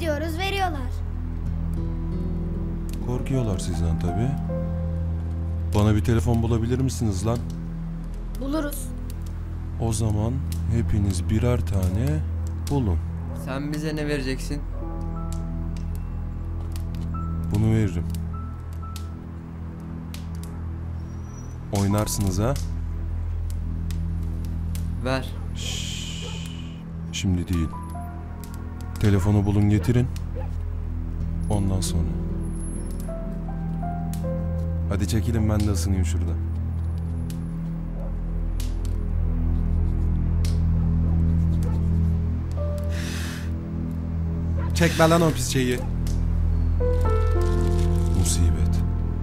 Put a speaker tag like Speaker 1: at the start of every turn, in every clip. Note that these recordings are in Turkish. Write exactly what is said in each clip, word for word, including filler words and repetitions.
Speaker 1: İstiyoruz, veriyorlar.
Speaker 2: Korkuyorlar sizden tabii. Bana bir telefon bulabilir misiniz lan?
Speaker 1: Buluruz.
Speaker 2: O zaman hepiniz birer tane bulun.
Speaker 3: Sen bize ne vereceksin?
Speaker 2: Bunu veririm. Oynarsınız ha?
Speaker 3: Ver.
Speaker 2: Şimdi değil. Telefonu bulun getirin. Ondan sonra. Hadi çekilin, ben de ısınayım şurada.
Speaker 4: Çekme lan o pis şeyi.
Speaker 2: Musibet.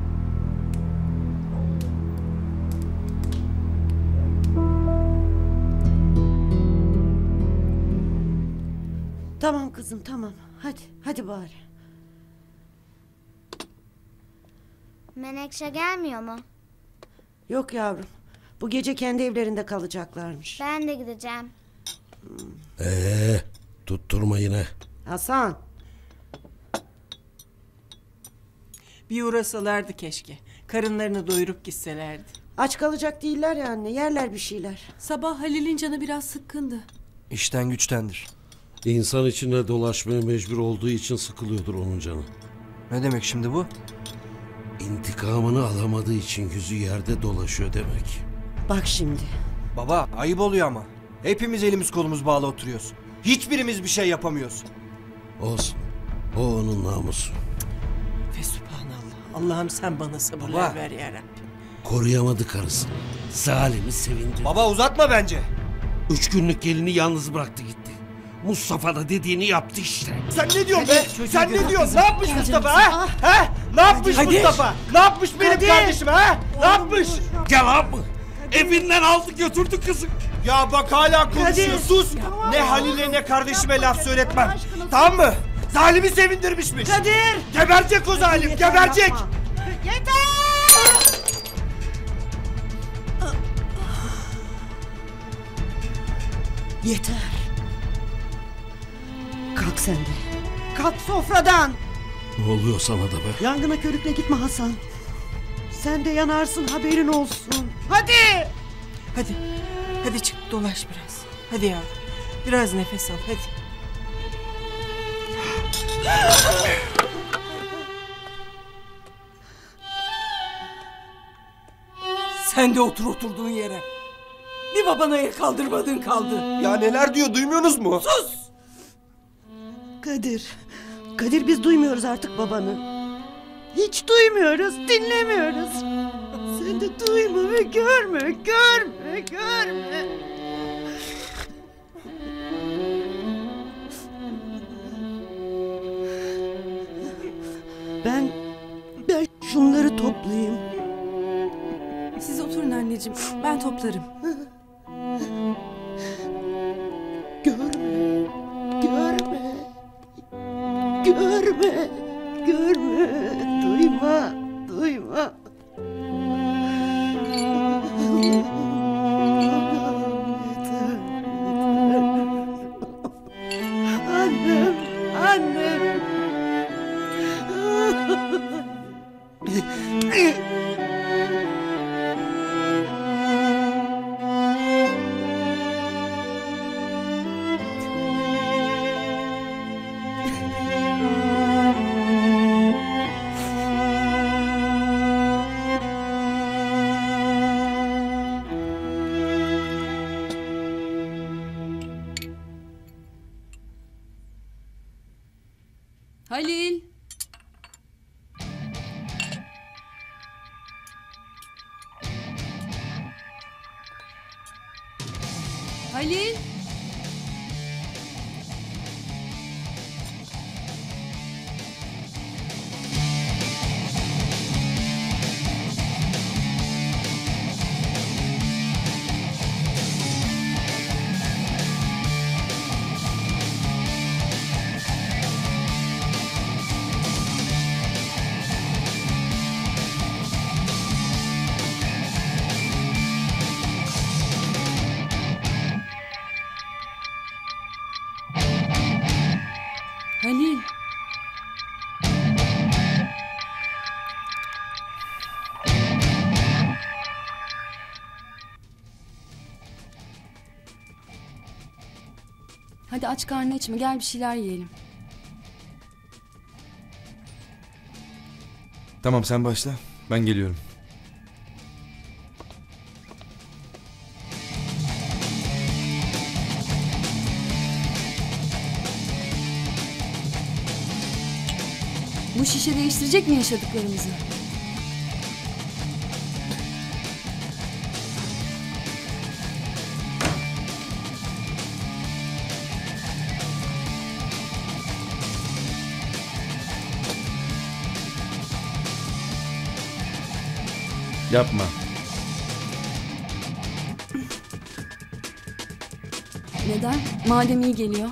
Speaker 5: Tamam kızım, tamam. Hadi, hadi bari.
Speaker 1: Menekşe gelmiyor mu?
Speaker 5: Yok yavrum. Bu gece kendi evlerinde kalacaklarmış.
Speaker 1: Ben de gideceğim.
Speaker 6: Ee, tutturma yine.
Speaker 5: Hasan.
Speaker 7: Bir uğrasalardı keşke. Karınlarını doyurup gitselerdi.
Speaker 5: Aç kalacak değiller ya anne. Yerler bir şeyler.
Speaker 8: Sabah Halil'in canı biraz sıkkındı.
Speaker 4: İşten güçtendir.
Speaker 6: İnsan içinde dolaşmaya mecbur olduğu için sıkılıyordur onun canı.
Speaker 4: Ne demek şimdi bu?
Speaker 6: İntikamını alamadığı için yüzü yerde dolaşıyor demek.
Speaker 5: Bak şimdi.
Speaker 4: Baba ayıp oluyor ama. Hepimiz elimiz kolumuz bağlı oturuyoruz. Hiçbirimiz bir şey yapamıyoruz.
Speaker 6: Olsun. O onun namusu.
Speaker 7: Ve subhanallah. Allah'ım sen bana sabırlar ver yarabbim.
Speaker 6: Koruyamadı karısını. Salim'i sevindirdi.
Speaker 4: Baba uzatma bence.
Speaker 6: Üç günlük gelini yalnız bıraktı gitti. Mustafa da dediğini yaptı işte.
Speaker 4: Sen ne diyorsun be? Sen ne diyorsun? Ne yapmış Mustafa ha?
Speaker 5: Ah.
Speaker 4: Ha? Ne yapmış
Speaker 7: Kadir.
Speaker 4: Mustafa? Ne yapmış benim
Speaker 5: Kadir.
Speaker 4: kardeşime ha? Ne yapmış?
Speaker 6: Yalan mı? Evinden aldı götürdü kızı.
Speaker 4: Ya bak hala konuşuyor.
Speaker 5: Kadir.
Speaker 4: Sus. Ne Halil'e ne kardeşime laf söyletmem. Tamam mı? Zalimi sevindirmişmiş.
Speaker 5: Kadir!
Speaker 4: Geberecek o zalim.
Speaker 5: Yeter,
Speaker 4: Geberecek.
Speaker 5: yapma. Yeter! Yeter. Kalk sen de. Kalk sofradan.
Speaker 6: Ne oluyor sana da be?
Speaker 5: Yangına körükle gitme Hasan. Sen de yanarsın, haberin olsun. Hadi!
Speaker 7: Hadi. Hadi çık dolaş biraz. Hadi yavrum. Biraz nefes al hadi. Sen de otur oturduğun yere. Bir babana el kaldırmadın kaldı.
Speaker 4: Ya neler diyor duymuyorsunuz mu?
Speaker 7: Sus!
Speaker 5: Kadir. Kadir biz duymuyoruz artık babanı. Hiç duymuyoruz, dinlemiyoruz. Sen de duyma ve görme, görme, görme. Ben, ben şunları toplayayım.
Speaker 8: Siz oturun anneciğim. Ben toplarım.
Speaker 5: Görme, görme, görme, görme, duyma, duyma. Yeter, yeter. Annem, annem.
Speaker 8: Halil. Halil. Halil. Hadi aç karnını içme, gel bir şeyler yiyelim.
Speaker 9: Tamam sen başla. Ben geliyorum.
Speaker 8: Bu şişe değiştirecek mi yaşadıklarımızı?
Speaker 9: Yapma.
Speaker 8: Neden? Madem iyi geliyor.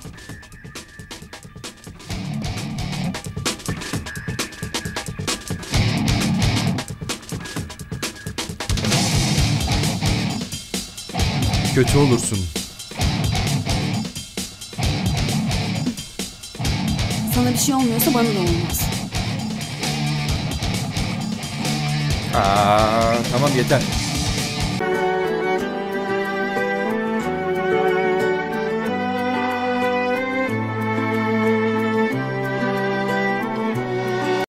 Speaker 9: Kötü olursun.
Speaker 8: Sana bir şey olmuyorsa bana da olmaz.
Speaker 9: Aa, tamam yeter.